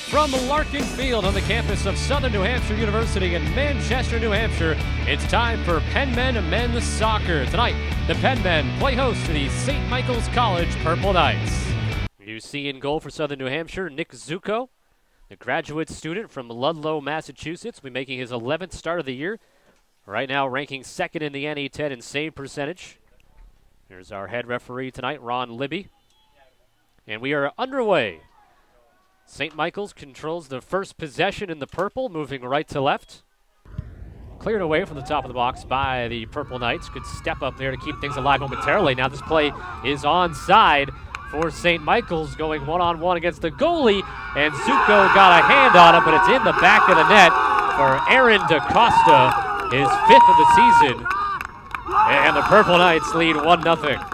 From Larkin Field on the campus of Southern New Hampshire University in Manchester, New Hampshire, it's time for Penmen men's soccer. Tonight, the Penmen play host to the St. Michael's College Purple Knights. You see in goal for Southern New Hampshire, Nick Zuko, the graduate student from Ludlow, Massachusetts, will be making his 11th start of the year. Right now, ranking second in the NE10 in save percentage. Here's our head referee tonight, Ron Libby. And we are underway. St. Michael's controls the first possession in the purple, moving right to left. Cleared away from the top of the box by the Purple Knights. Good step up there to keep things alive momentarily. Now this play is onside for St. Michael's, going one-on-one against the goalie, and Zuko got a hand on it, but it's in the back of the net for Aaron DaCosta, his 5th of the season, and the Purple Knights lead 1-0.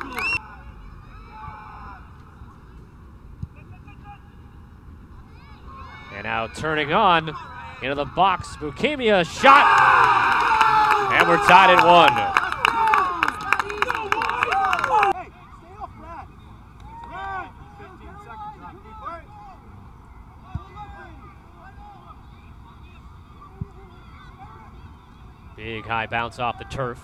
And now turning on into the box, Boukemia shot, and we're tied at 1. Big high bounce off the turf.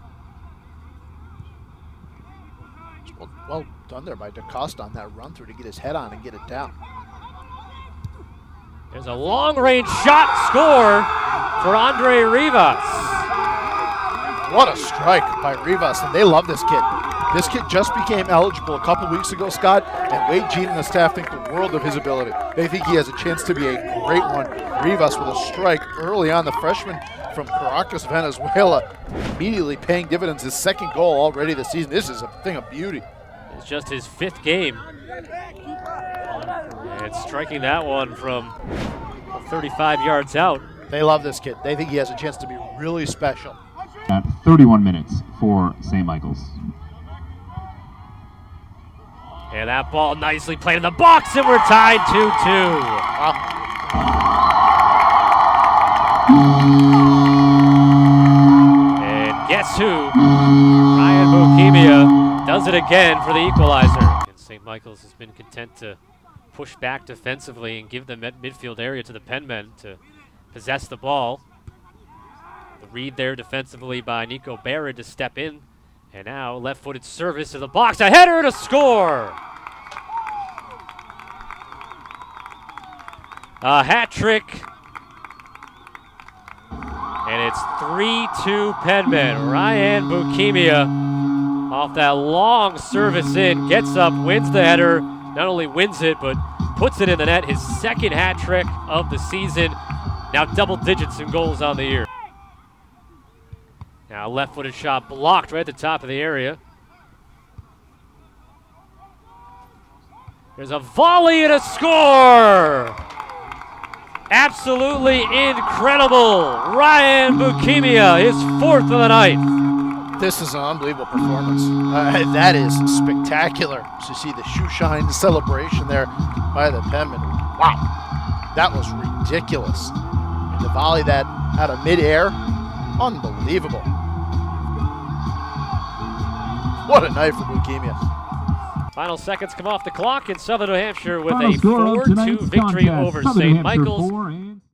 Well done there by DaCosta on that run through to get his head on and get it down. There's a long-range shot, score for Andre Rivas. What a strike by Rivas, and they love this kid. This kid just became eligible a couple weeks ago, Scott, and Wade Jean and the staff think the world of his ability. They think he has a chance to be a great one. Rivas with a strike early on, the freshman from Caracas, Venezuela, immediately paying dividends. His 2nd goal already this season. This is a thing of beauty. It's just his 5th game. And striking that one from 35 yards out. They love this kid. They think he has a chance to be really special. At 31 minutes for St. Michael's. And that ball nicely played in the box, and we're tied 2-2. Wow. And guess who? Rayane Boukemia does it again for the equalizer. And St. Michael's has been content to push back defensively and give the midfield area to the Penmen to possess the ball. The read there defensively by Nico Barrett to step in. And now left-footed service to the box. A header to score! A hat trick. And it's 3-2 Penmen. Rayane Boukemia off that long service in, gets up, wins the header. Not only wins it, but puts it in the net. His 2nd hat trick of the season. Now double digits in goals on the year. Now left-footed shot blocked right at the top of the area. There's a volley and a score! Absolutely incredible. Rayane Boukemia, his 4th of the night. This is an unbelievable performance. That is spectacular to see the shoe shine celebration there by the Penmen. Wow, that was ridiculous. And to volley that out of midair, unbelievable. What a night for Boukemia. Final seconds come off the clock, and Southern New Hampshire with a 4-2 victory over St. Michael's.